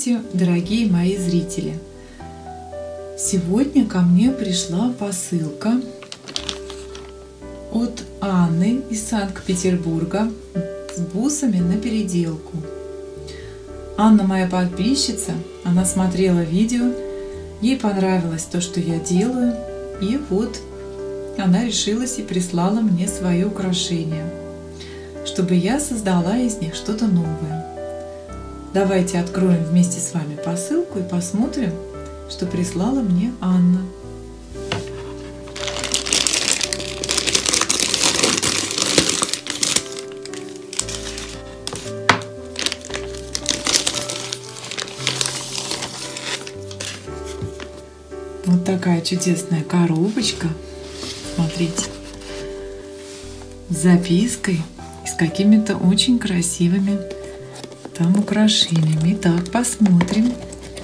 Здравствуйте, дорогие мои зрители! Сегодня ко мне пришла посылка от Анны из Санкт-Петербурга с бусами на переделку. Анна моя подписчица, она смотрела видео, ей понравилось то, что я делаю, и вот она решилась и прислала мне свои украшения, чтобы я создала из них что-то новое. Давайте откроем вместе с вами посылку и посмотрим, что прислала мне Анна. Вот такая чудесная коробочка. Смотрите. С запиской и с какими-то очень красивыми там украшениями. Итак, посмотрим.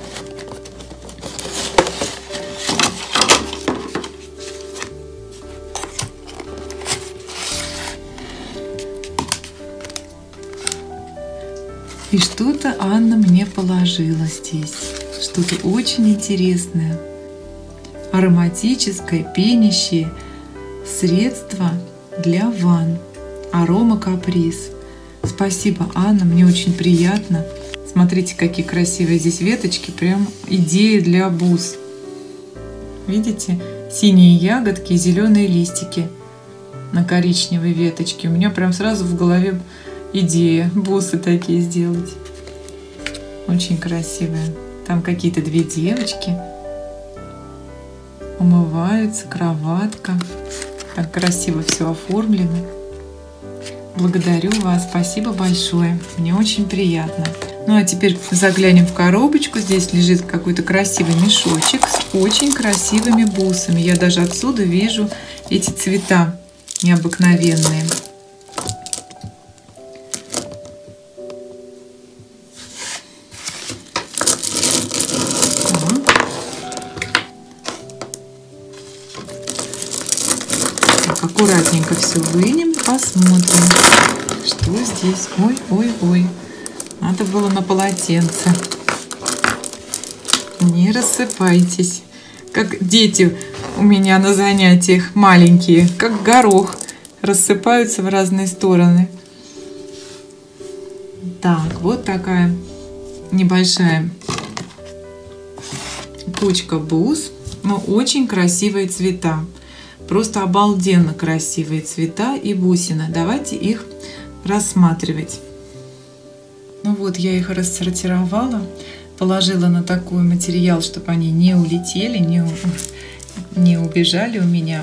И что-то Анна мне положила здесь. Что-то очень интересное. Ароматическое пенящее средство для ванн. Арома Каприз. Спасибо, Анна, мне очень приятно. Смотрите, какие красивые здесь веточки. Прям идея для бус. Видите? Синие ягодки и зеленые листики на коричневой веточке. У меня прям сразу в голове идея бусы такие сделать. Очень красивые. Там какие-то две девочки умываются, кроватка. Так красиво все оформлено. Благодарю вас, спасибо большое, мне очень приятно. Ну а теперь заглянем в коробочку. Здесь лежит какой-то красивый мешочек с очень красивыми бусами. Я даже отсюда вижу эти цвета необыкновенные. Аккуратненько все вынем, посмотрим, что здесь. Ой, надо было на полотенце. Не рассыпайтесь, как дети у меня на занятиях маленькие, как горох, рассыпаются в разные стороны. Так, вот такая небольшая кучка бус, но очень красивые цвета. Просто обалденно красивые цвета и бусины. Давайте их рассматривать. Ну вот, я их рассортировала, положила на такой материал, чтобы они не улетели, не убежали у меня.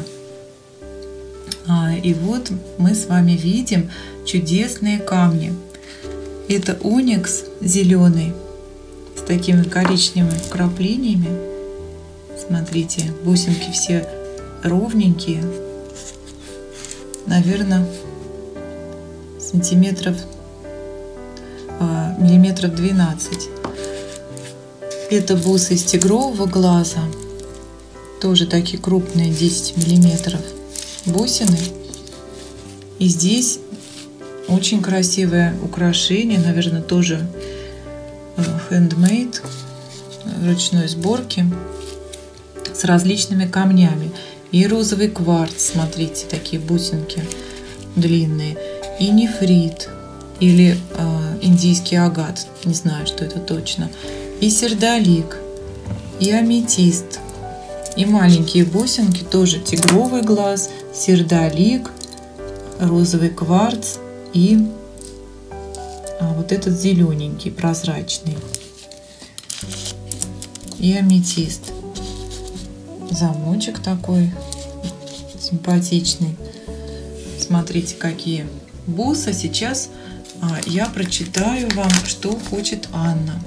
И вот мы с вами видим чудесные камни. Это оникс зеленый с такими коричневыми вкраплениями. Смотрите, бусинки все ровненькие, наверное, миллиметров 12. Это бусы из тигрового глаза, тоже такие крупные, 10 миллиметров бусины. И здесь очень красивое украшение, наверное, тоже handmade, ручной сборки, с различными камнями. И розовый кварц, смотрите, такие бусинки длинные. И нефрит, или индийский агат, не знаю, что это точно. И сердолик, и аметист. И маленькие бусинки, тоже тигровый глаз, сердолик, розовый кварц и вот этот зелененький, прозрачный. И аметист. Замочек такой симпатичный. Смотрите, какие бусы. Сейчас я прочитаю вам, что хочет Анна.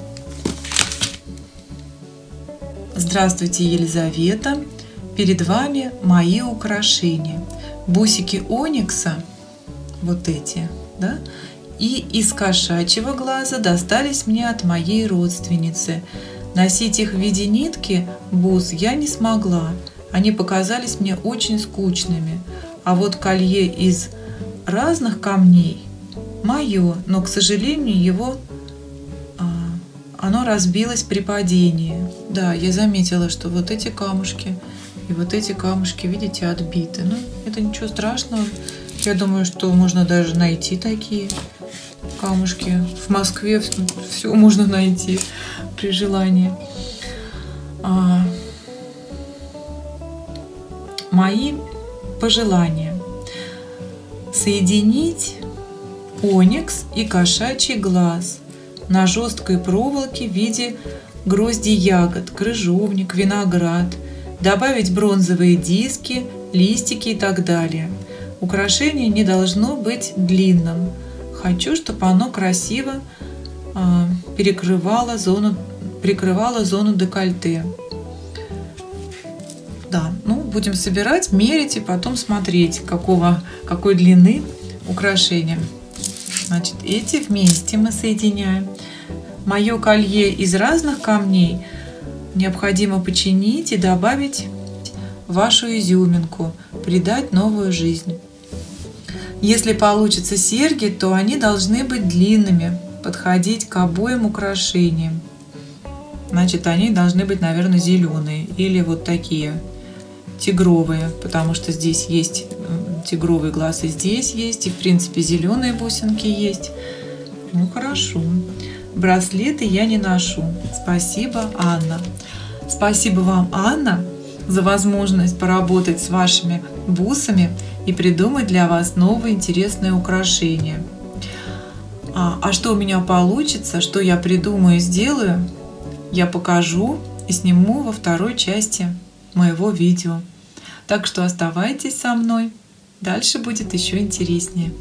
Здравствуйте, Елизавета. Перед вами мои украшения. Бусики оникса, вот эти, да, и из кошачьего глаза достались мне от моей родственницы. Носить их в виде нитки бус я не смогла, они показались мне очень скучными. А вот колье из разных камней мое, но, к сожалению, его оно разбилось при падении. Да, я заметила, что вот эти камушки и вот эти камушки, видите, отбиты. Ну, это ничего страшного. Я думаю, что можно даже найти такие камушки. В Москве все можно найти при желании. Мои пожелания: соединить оникс и кошачий глаз на жесткой проволоке в виде грозди ягод, крыжовник, виноград, добавить бронзовые диски, листики и так далее. Украшение не должно быть длинным. Хочу, чтобы оно красиво прикрывало зону декольте. Да, ну будем собирать, мерить и потом смотреть, какой длины украшения. Значит, эти вместе мы соединяем. Мое колье из разных камней необходимо починить и добавить вашу изюминку, придать новую жизнь. Если получатся серьги, то они должны быть длинными, подходить к обоим украшениям. Значит, они должны быть, наверное, зеленые или вот такие тигровые, потому что здесь есть тигровый глаз, и здесь есть, и в принципе зеленые бусинки есть. Ну хорошо. Браслеты я не ношу. Спасибо, Анна. Спасибо вам, Анна, за возможность поработать с вашими бусами и придумать для вас новые интересные украшения. А что у меня получится, что я придумаю и сделаю, я покажу и сниму во второй части моего видео. Так что оставайтесь со мной. Дальше будет еще интереснее.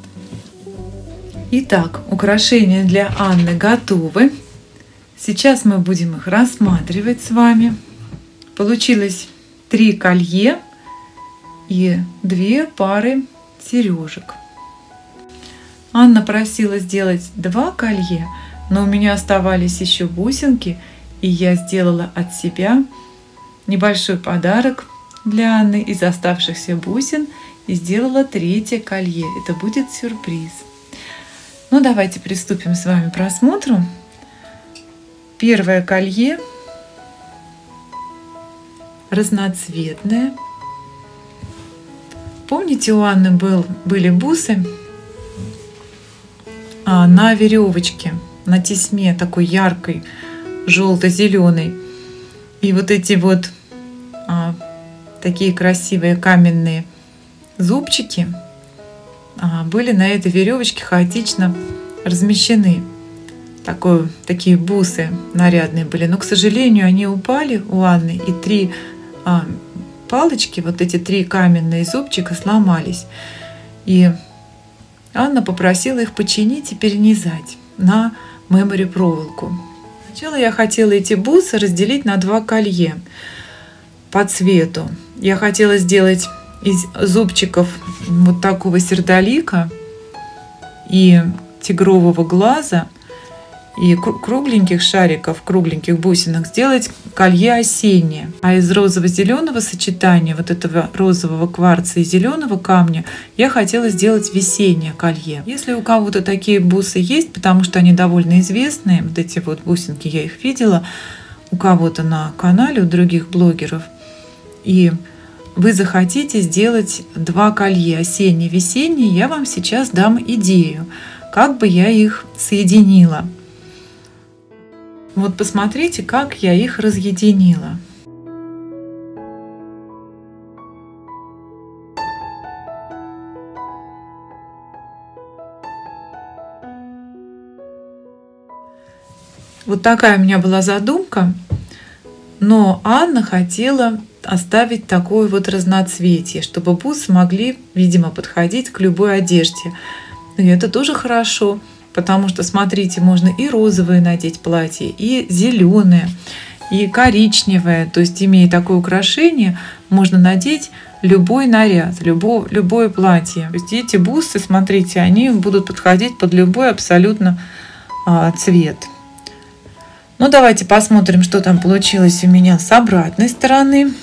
Итак, украшения для Анны готовы. Сейчас мы будем их рассматривать с вами. Получилось 3 колье и 2 пары сережек. Анна просила сделать 2 колье, но у меня оставались еще бусинки, и я сделала от себя небольшой подарок для Анны из оставшихся бусин и сделала 3-е колье. Это будет сюрприз. Ну, давайте приступим с вами к просмотру. Первое колье разноцветное. Помните, у Анны были бусы на веревочке, на тесьме такой яркой, желто-зеленой. И вот эти вот такие красивые каменные зубчики были на этой веревочке хаотично размещены. Такие бусы нарядные были. Но, к сожалению, они упали у Анны, и 3 палочки, вот эти 3 каменные зубчика сломались. И Анна попросила их починить и перенизать на мемори проволоку. Сначала я хотела эти бусы разделить на 2 колье по цвету. Я хотела сделать из зубчиков вот такого сердолика и тигрового глаза и кругленьких шариков, кругленьких бусинок сделать колье осеннее. А из розово-зеленого сочетания, вот этого розового кварца и зеленого камня, я хотела сделать весеннее колье. Если у кого-то такие бусы есть, потому что они довольно известные, вот эти вот бусинки, я их видела у кого-то на канале, у других блогеров, и вы захотите сделать 2 колье, осеннее, весеннее, я вам сейчас дам идею, как бы я их соединила. Вот посмотрите, как я их разъединила. Вот такая у меня была задумка, но Анна хотела оставить такое вот разноцветие, чтобы бусы могли, видимо, подходить к любой одежде. И это тоже хорошо, потому что, смотрите, можно и розовые надеть платье, и зеленое, и коричневое. То есть, имея такое украшение, можно надеть любой наряд, любое платье. То есть эти бусы, смотрите, они будут подходить под любой абсолютно цвет. Ну, давайте посмотрим, что там получилось у меня с обратной стороны.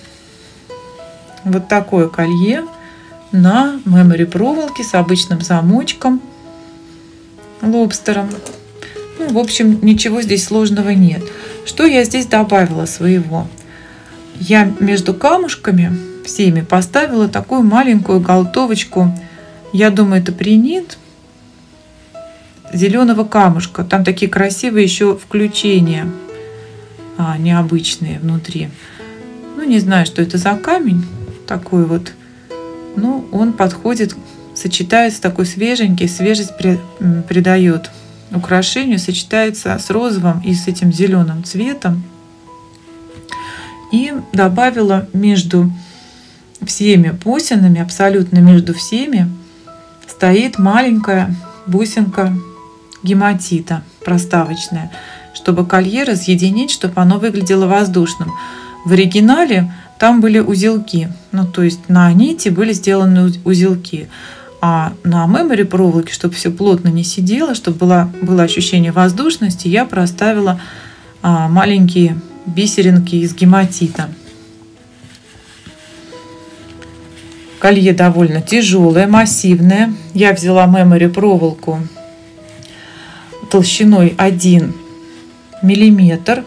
Вот такое колье на мемори проволоке с обычным замочком, лобстером. Ну, в общем, ничего здесь сложного нет. Что я здесь добавила своего? Я между камушками всеми поставила такую маленькую голтовочку. Я думаю, это принит зеленого камушка. Там такие красивые еще включения необычные внутри. Ну, не знаю, что это за камень такой вот. Ну, он подходит, сочетается такой свеженький, свежесть придает украшению, сочетается с розовым и с этим зеленым цветом. И добавила между всеми бусинами, абсолютно между всеми, стоит маленькая бусинка гематита проставочная, чтобы колье разъединить, чтобы оно выглядело воздушным. В оригинале там были узелки, ну то есть на нити были сделаны узелки, а на мемори проволоке, чтобы все плотно не сидело, чтобы было ощущение воздушности, я проставила маленькие бисеринки из гематита. Колье довольно тяжелое, массивное. Я взяла мемори проволоку толщиной 1 миллиметр,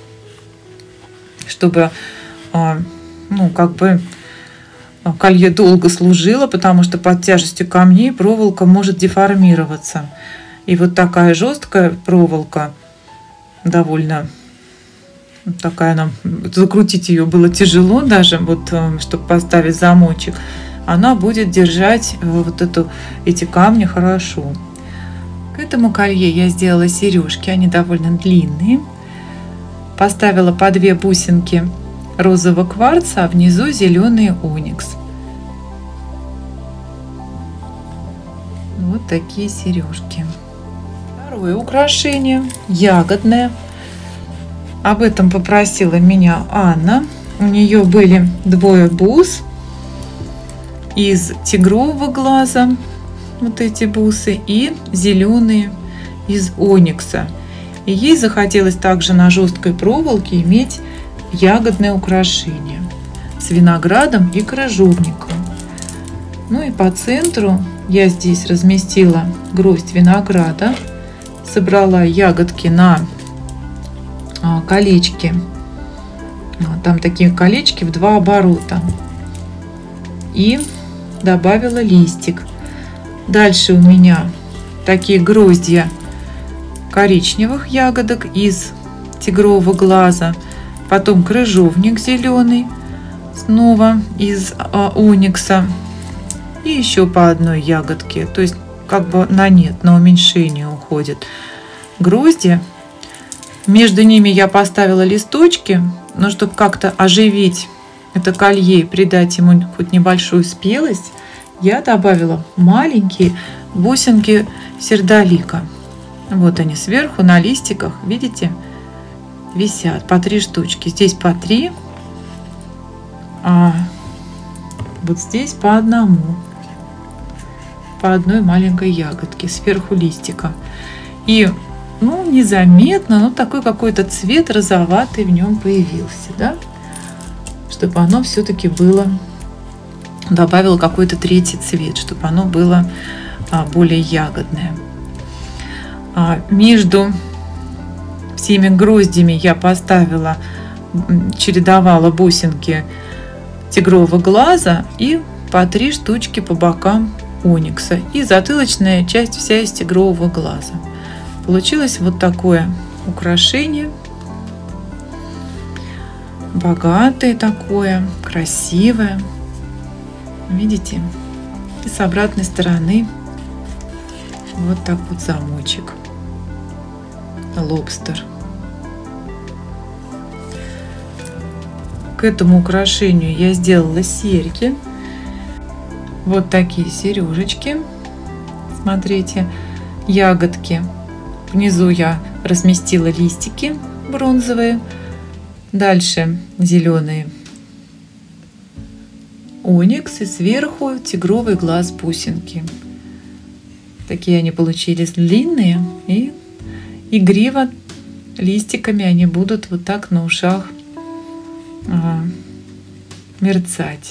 чтобы ну, как бы колье долго служило, потому что под тяжестью камней проволока может деформироваться. И вот такая жесткая проволока, довольно такая, она, закрутить ее было тяжело даже, вот, чтобы поставить замочек, она будет держать вот эти камни хорошо. К этому колье я сделала сережки, они довольно длинные. Поставила по 2 бусинки розового кварца, а внизу зеленый оникс. Вот такие сережки. Второе украшение ягодное. Об этом попросила меня Анна. У нее были 2 бус из тигрового глаза, вот эти бусы, и зеленые из оникса. И ей захотелось также на жесткой проволоке иметь ягодное украшение с виноградом и крыжовником. Ну и по центру я здесь разместила гроздь винограда, собрала ягодки на колечки. Там такие колечки в 2 оборота. И добавила листик. Дальше у меня такие гроздья коричневых ягодок из тигрового глаза. Потом крыжовник зеленый, снова из оникса. И еще по 1 ягодке. То есть как бы на нет, на уменьшение уходит грозди. Между ними я поставила листочки, но чтобы как-то оживить это колье и придать ему хоть небольшую спелость, я добавила маленькие бусинки сердолика. Вот они сверху на листиках, видите, висят по 3 штучки. Здесь по 3, а вот здесь по 1. По 1 маленькой ягодке сверху листика. И ну, незаметно, но такой какой-то цвет розоватый в нем появился, да? Чтобы оно все-таки было, добавила какой-то 3-й цвет, чтобы оно было более ягодное. Между всеми гроздями я поставила, чередовала бусинки тигрового глаза и по 3 штучки по бокам оникса. И затылочная часть вся из тигрового глаза. Получилось вот такое украшение. Богатое такое, красивое. Видите? И с обратной стороны вот так вот замочек. Лобстер. К этому украшению я сделала серьги. Вот такие сережечки. Смотрите, ягодки. Внизу я разместила листики бронзовые. Дальше зеленые оникс и сверху тигровый глаз бусинки. Такие они получились длинные, и игриво листиками они будут вот так на ушах мерцать.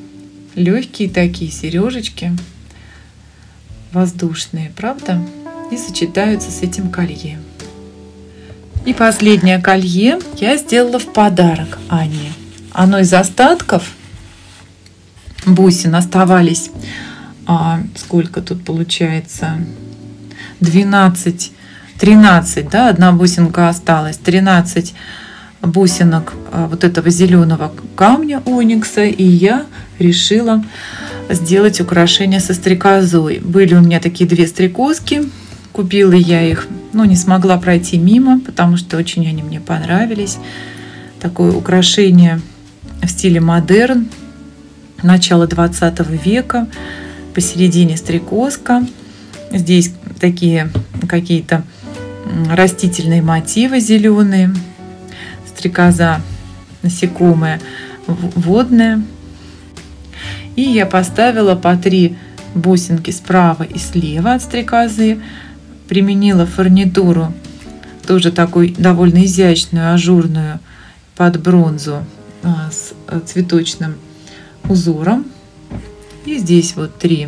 Легкие такие сережечки, воздушные, правда? и сочетаются с этим колье. И последнее колье я сделала в подарок Ане. Оно из остатков бусин оставались, сколько тут получается, 12, 13, да, одна бусинка осталась, 13 бусинок вот этого зеленого камня оникса, и я решила сделать украшение со стрекозой. Были у меня такие две стрекозки, купила я их, но не смогла пройти мимо, потому что очень они мне понравились. Такое украшение в стиле модерн, начала 20 века, посередине стрекозка. Здесь такие какие-то растительные мотивы зеленые. Стрекоза насекомая водная. И я поставила по 3 бусинки справа и слева от стрекозы. Применила фурнитуру, тоже такую довольно изящную, ажурную, под бронзу с цветочным узором. И здесь вот 3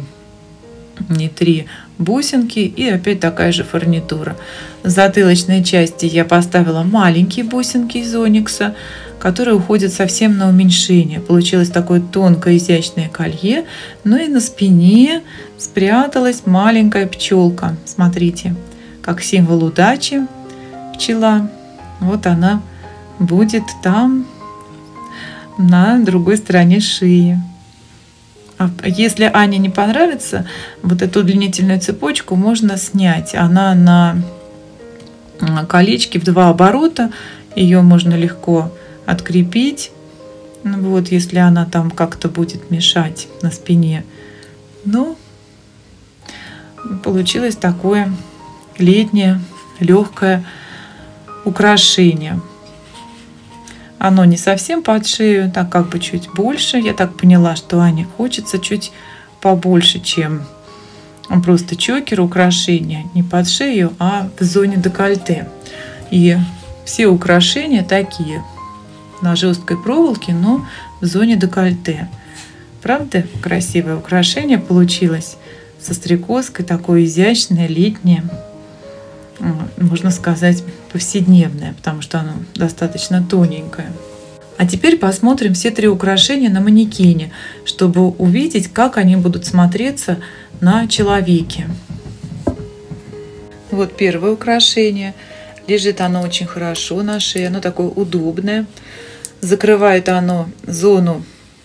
бусинки и опять такая же фурнитура. В затылочной части я поставила маленькие бусинки из оникса, которые уходят совсем на уменьшение. Получилось такое тонкое изящное колье. Ну и на спине спряталась маленькая пчелка. Смотрите, как символ удачи пчела. Вот она будет там, на другой стороне шеи. А если Ане не понравится, вот эту удлинительную цепочку можно снять. Она на колечке в 2 оборота. Ее можно легко открепить. Вот, если она там как-то будет мешать на спине. Ну, получилось такое летнее, легкое украшение. Оно не совсем под шею, так как бы чуть больше. Я так поняла, что Ане хочется чуть побольше, чем просто чокер украшения. Не под шею, а в зоне декольте. И все украшения такие, на жесткой проволоке, но в зоне декольте. Правда, красивое украшение получилось со стрекозкой, такое изящное, летнее, можно сказать, повседневное, потому что оно достаточно тоненькое. А теперь посмотрим все 3 украшения на манекене, чтобы увидеть, как они будут смотреться на человеке. Вот первое украшение. Лежит оно очень хорошо на шее, оно такое удобное. Закрывает оно зону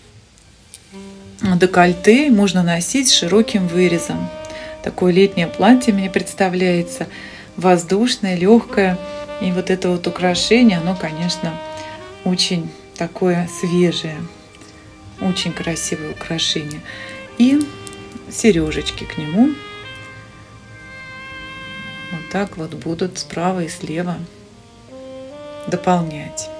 декольте, можно носить с широким вырезом. Такое летнее платье мне представляется, воздушное, легкое. И вот это вот украшение, оно, конечно, очень такое свежее. Очень красивое украшение. И сережечки к нему. Вот так вот будут справа и слева дополнять.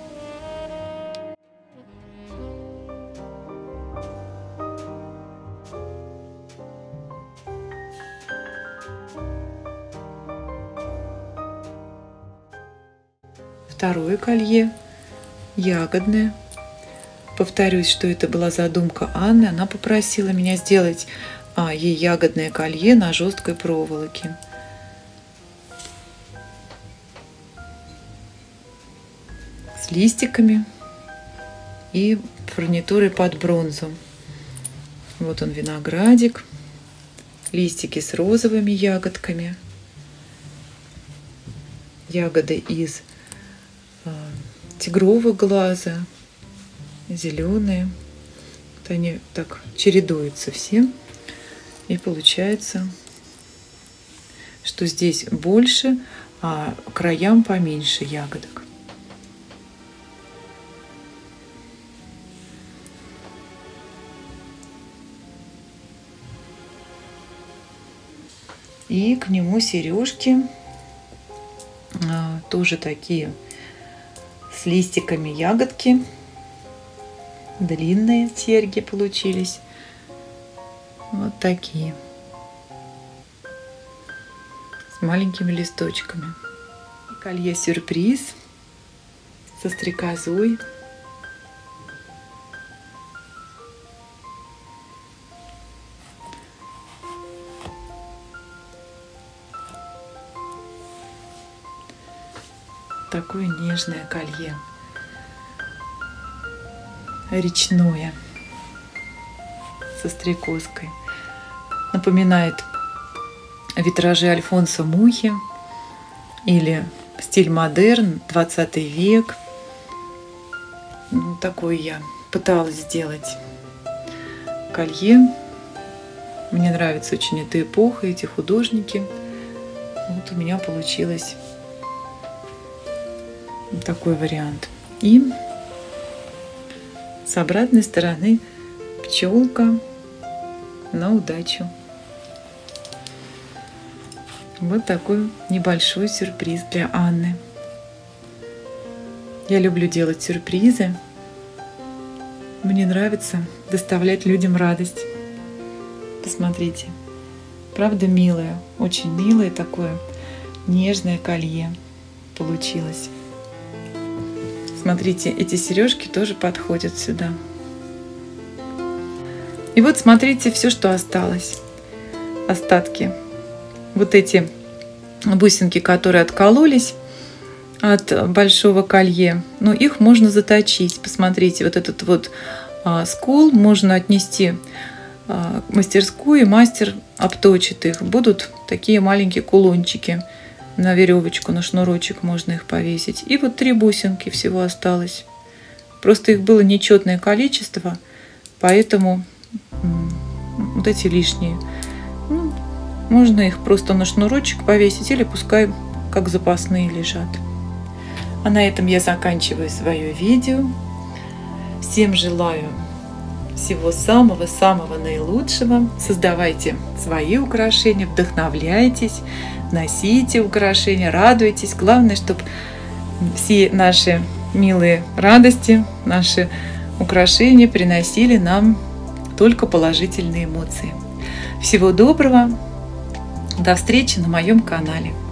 Второе колье ягодное. Повторюсь, что это была задумка Анны. Она попросила меня сделать ей ягодное колье на жесткой проволоке. С листиками и фурнитурой под бронзу. Вот он, виноградик, листики с розовыми ягодками, ягоды из тигрового глаза, зеленые. Вот они так чередуются все. И получается, что здесь больше, а краям поменьше ягодок. И к нему сережки тоже такие с листиками ягодки. Длинные серьги получились. Вот такие. С маленькими листочками. И колье-сюрприз со стрекозой. такое нежное колье. Речное. Со стрекозкой. Напоминает витражи Альфонсо Мухи или стиль модерн, 20 век. Ну, такое я пыталась сделать колье. Мне нравится очень эта эпоха, эти художники. Вот у меня получилось такой вариант. И с обратной стороны пчелка на удачу. Вот такой небольшой сюрприз для Анны. Я люблю делать сюрпризы. Мне нравится доставлять людям радость. Посмотрите. Правда милое, очень милое такое нежное колье получилось. Смотрите, эти сережки тоже подходят сюда. И вот смотрите все, что осталось. Остатки. Вот эти бусинки, которые откололись от большого колье, но их можно заточить. Посмотрите, вот этот вот скул можно отнести в мастерскую, и мастер обточит их. Будут такие маленькие кулончики. На веревочку, на шнурочек можно их повесить. И вот 3 бусинки всего осталось. Просто их было нечетное количество, поэтому вот эти лишние. Ну, можно их просто на шнурочек повесить или пускай как запасные лежат. А на этом я заканчиваю свое видео. Всем желаю всего самого-самого наилучшего. Создавайте свои украшения, вдохновляйтесь, носите украшения, радуйтесь. Главное, чтобы все наши милые радости, наши украшения приносили нам только положительные эмоции. Всего доброго. До встречи на моем канале.